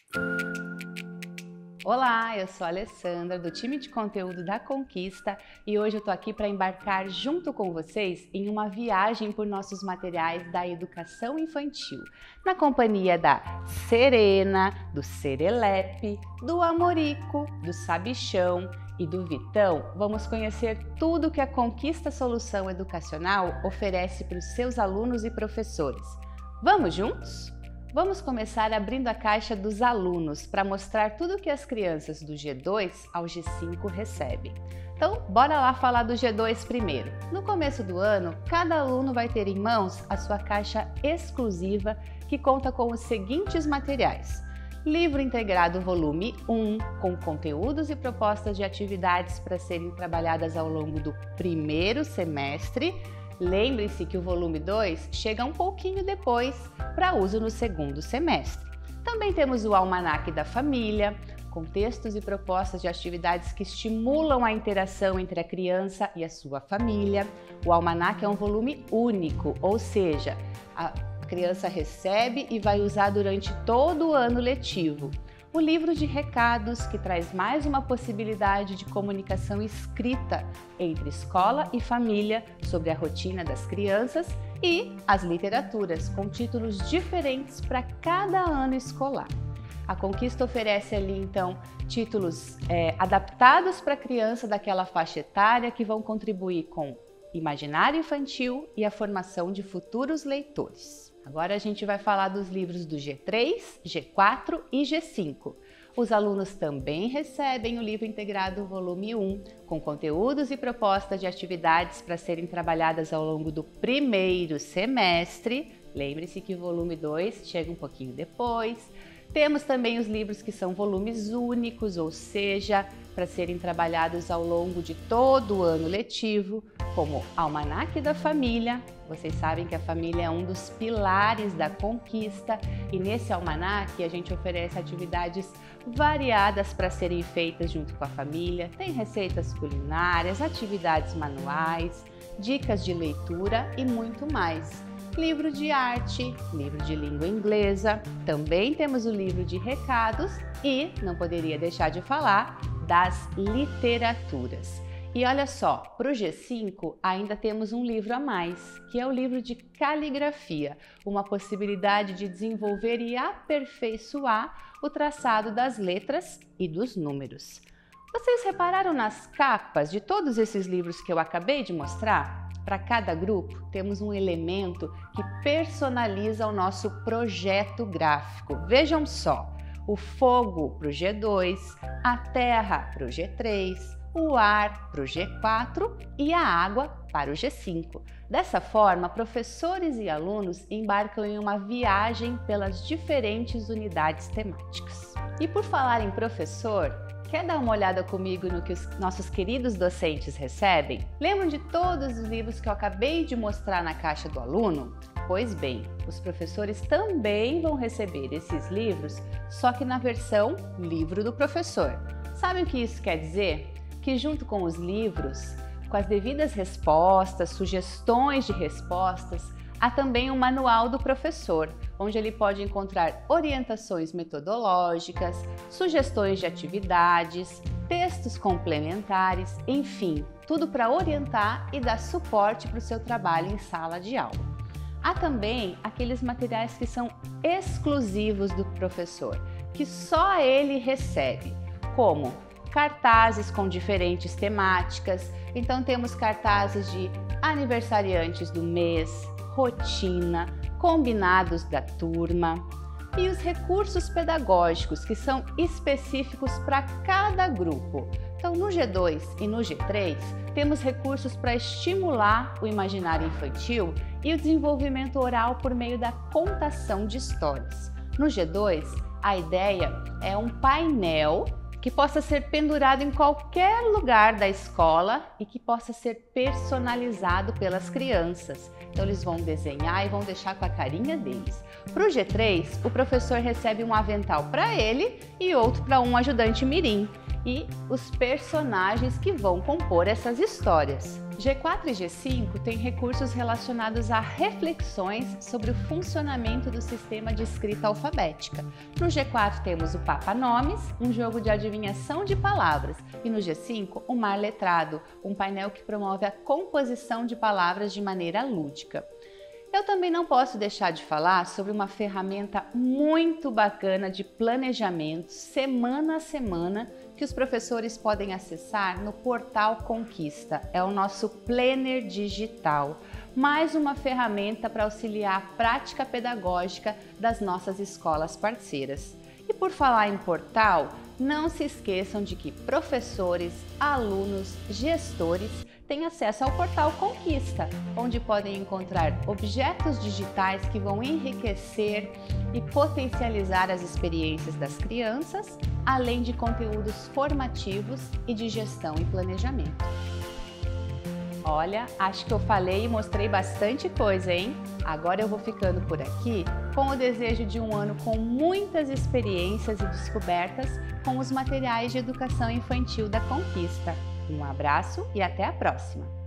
Olá, eu sou a Alessandra do time de conteúdo da Conquista e hoje eu tô aqui para embarcar junto com vocês em uma viagem por nossos materiais da educação infantil, na companhia da Serena, do Serelepe, do Amorico, do Sabichão e do Vitão. Vamos conhecer tudo que a Conquista Solução Educacional oferece para os seus alunos e professores. Vamos juntos? Vamos começar abrindo a caixa dos alunos para mostrar tudo que as crianças do G2 ao G5 recebem. Então, bora lá falar do G2 primeiro. No começo do ano, cada aluno vai ter em mãos a sua caixa exclusiva que conta com os seguintes materiais: livro integrado volume 1, com conteúdos e propostas de atividades para serem trabalhadas ao longo do primeiro semestre. Lembre-se que o volume 2 chega um pouquinho depois para uso no segundo semestre. Também temos o Almanaque da Família, com textos e propostas de atividades que estimulam a interação entre a criança e a sua família. O Almanaque é um volume único, ou seja, a criança recebe e vai usar durante todo o ano letivo. O livro de recados, que traz mais uma possibilidade de comunicação escrita entre escola e família sobre a rotina das crianças, e as literaturas, com títulos diferentes para cada ano escolar. A Conquista oferece ali, então, títulos adaptados para a criança daquela faixa etária que vão contribuir com imaginário infantil e a formação de futuros leitores. Agora a gente vai falar dos livros do G3, G4 e G5. Os alunos também recebem o livro integrado volume 1, com conteúdos e propostas de atividades para serem trabalhadas ao longo do primeiro semestre. Lembre-se que o volume 2 chega um pouquinho depois. Temos também os livros que são volumes únicos, ou seja, para serem trabalhados ao longo de todo o ano letivo, como Almanaque da Família. Vocês sabem que a família é um dos pilares da Conquista e nesse almanaque a gente oferece atividades variadas para serem feitas junto com a família. Tem receitas culinárias, atividades manuais, dicas de leitura e muito mais. Livro de arte, livro de língua inglesa, também temos o livro de recados e, não poderia deixar de falar, das literaturas. E olha só, para o G5 ainda temos um livro a mais, que é o livro de caligrafia, uma possibilidade de desenvolver e aperfeiçoar o traçado das letras e dos números. Vocês repararam nas capas de todos esses livros que eu acabei de mostrar? Para cada grupo, temos um elemento que personaliza o nosso projeto gráfico. Vejam só, o fogo para o G2, a terra para o G3, o ar para o G4 e a água para o G5. Dessa forma, professores e alunos embarcam em uma viagem pelas diferentes unidades temáticas. E por falar em professor, quer dar uma olhada comigo no que os nossos queridos docentes recebem? Lembram de todos os livros que eu acabei de mostrar na caixa do aluno? Pois bem, os professores também vão receber esses livros, só que na versão livro do professor. Sabem o que isso quer dizer? Que junto com os livros, com as devidas respostas, sugestões de respostas, há também um manual do professor, onde ele pode encontrar orientações metodológicas, sugestões de atividades, textos complementares, enfim, tudo para orientar e dar suporte para o seu trabalho em sala de aula. Há também aqueles materiais que são exclusivos do professor, que só ele recebe, como cartazes com diferentes temáticas. Então temos cartazes de aniversariantes do mês, rotina, combinados da turma e os recursos pedagógicos que são específicos para cada grupo. Então no G2 e no G3 temos recursos para estimular o imaginário infantil e o desenvolvimento oral por meio da contação de histórias. No G2 a ideia é um painel que possa ser pendurado em qualquer lugar da escola e que possa ser personalizado pelas crianças. Então eles vão desenhar e vão deixar com a carinha deles. Para o G3, o professor recebe um avental para ele e outro para um ajudante mirim e os personagens que vão compor essas histórias. G4 e G5 têm recursos relacionados a reflexões sobre o funcionamento do sistema de escrita alfabética. No G4 temos o Papa Nomes, um jogo de adivinhação de palavras, e no G5 o Mar Letrado, um painel que promove a composição de palavras de maneira lúdica. Eu também não posso deixar de falar sobre uma ferramenta muito bacana de planejamento semana a semana que os professores podem acessar no portal Conquista. É o nosso Planner Digital, mais uma ferramenta para auxiliar a prática pedagógica das nossas escolas parceiras. E por falar em portal, não se esqueçam de que professores, alunos, gestores têm acesso ao portal Conquista, onde podem encontrar objetos digitais que vão enriquecer e potencializar as experiências das crianças, além de conteúdos formativos e de gestão e planejamento. Olha, acho que eu falei e mostrei bastante coisa, hein? Agora eu vou ficando por aqui com o desejo de um ano com muitas experiências e descobertas com os materiais de educação infantil da Conquista. Um abraço e até a próxima!